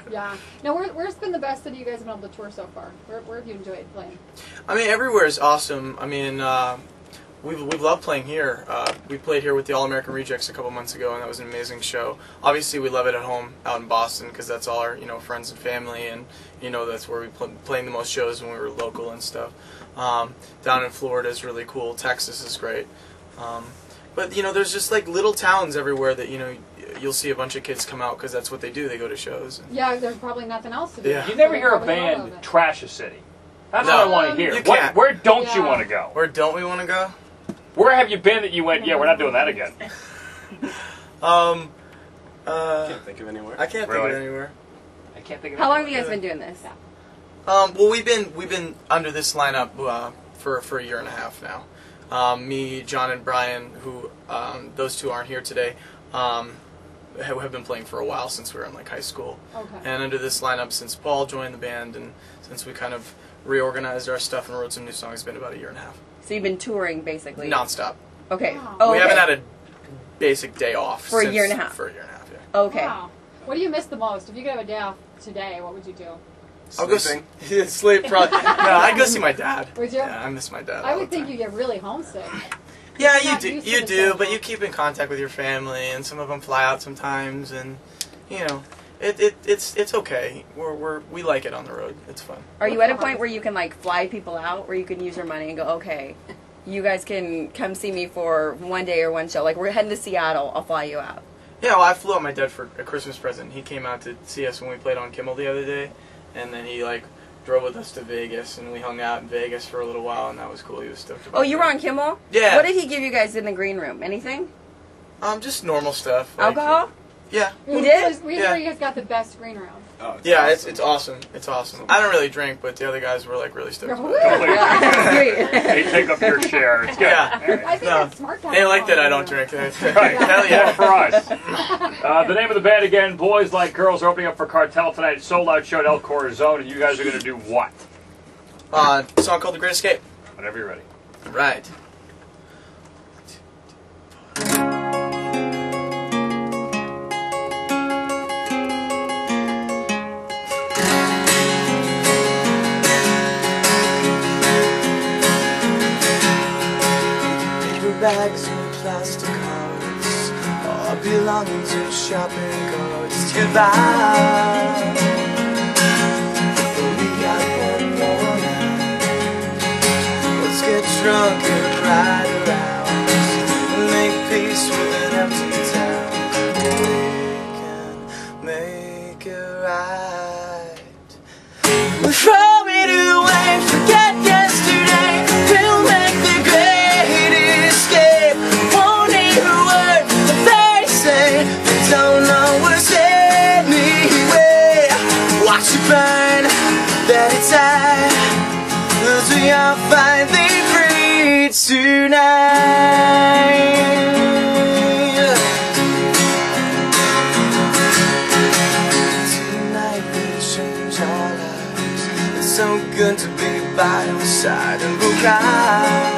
Yeah. Now, where's been the best that you guys have been able to tour so far? Where have you enjoyed playing? I mean, everywhere is awesome. I mean, we've loved playing here. We played here with the All-American Rejects a couple months ago, and that was an amazing show. Obviously, we love it at home out in Boston because that's all our friends and family, and that's where we playing the most shows when we were local and stuff. Down in Florida is really cool. Texas is great. But there's just like little towns everywhere that you'll see a bunch of kids come out because that's what they do. They go to shows. Yeah, there's probably nothing else to do. Yeah. You never hear a band trash a city. That's what I want to hear. Where don't you want to go? Where don't we want to go? Where have you been that you went, yeah, we're not doing that again? Can't think of anywhere. I can't think of anywhere. I can't think of How long have you guys been doing this? Well, we've been under this lineup for a year and a half now. Me, John, and Brian, who those two aren't here today, have been playing for a while since we were in like high school. Okay. And under this lineup since Paul joined the band and since we kind of reorganized our stuff and wrote some new songs, it's been about a year and a half. So you've been touring basically? Non-stop. Okay. Wow. Oh, we okay. haven't had a basic day off For a year and a half. For a year and a half, yeah. Okay. Wow. What do you miss the most? If you could have a day off today, what would you do? I'll go sleep. Probably. No, I'd go see my dad. Would you? Yeah, I miss my dad. I would think you get really homesick. Yeah, You're you not do. used to You the do, schedule. but you keep in contact with your family, and some of them fly out sometimes, and it's okay. We like it on the road. It's fun. Are you at a point where you can like fly people out, where you can use your money and go, okay, you guys can come see me for one day or one show? Like, we're heading to Seattle, I'll fly you out. Yeah, well, I flew out my dad for a Christmas present. He came out to see us when we played on Kimmel the other day, and then he drove with us to Vegas, and we hung out in Vegas for a little while, and that was cool. He was stoked about it. Oh, you were on Kimmel? Yeah. What did he give you guys in the green room? Anything? Just normal stuff. Alcohol? Yeah. You did? We Yeah. heard you guys got the best green room. Oh, Yeah, awesome. it's awesome. It's awesome. I don't really drink, but the other guys were really stoked about it. They take up your share. It's good. Yeah. I think No, that's smart. they like that I don't drink. Right. Hell More yeah. for us. The name of the band again, Boys Like Girls, are opening up for Cartel tonight. Sold out show at El Corazon, and you guys are going to do what? A song called The Great Escape. Whenever you're ready. Right. Paper bags and plastic hearts, all belonging to shopping carts to buy. We got one more night. Let's get drunk and ride around and make peace with an empty town. We can make it right. We'll throw it away, forget yesterday. We'll make the great escape. Won't hear a word that they say. They don't know what's anyway. Watch it burn, let it die. 'Cause we are finally free tonight. Tonight will change our lives. It's so good to be by our side, and we'll cry.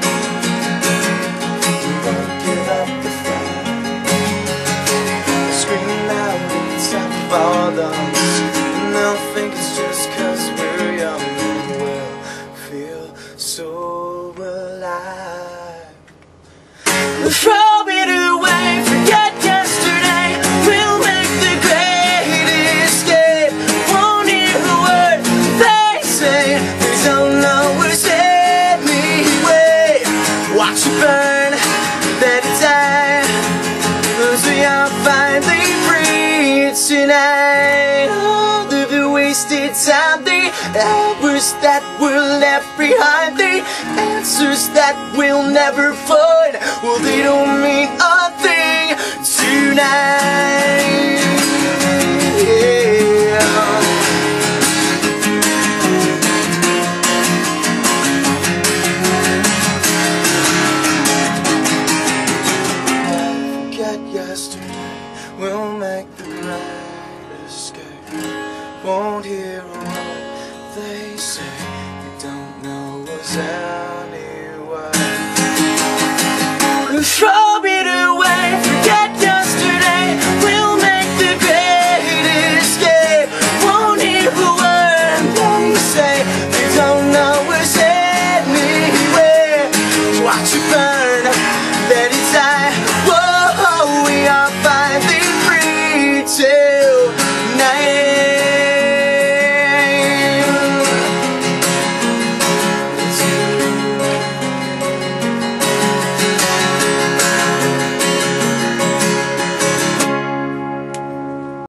We won't give up the fight. We'll scream loud and top of our lungs, and they'll think it's just 'cause we're young, and we'll feel so alive. We'll throw it away, forget yesterday. We'll make the great escape. Won't hear a word they say. They don't know what's anyway. Watch it burn, let it die. 'Cause we are finally free tonight. All of the wasted time, the hours that were left behind, the answers that we'll never find, well, they don't mean a thing tonight. Yeah. Forget yesterday, we'll make the great escape. Won't hear a word they say. You don't know what's anyway.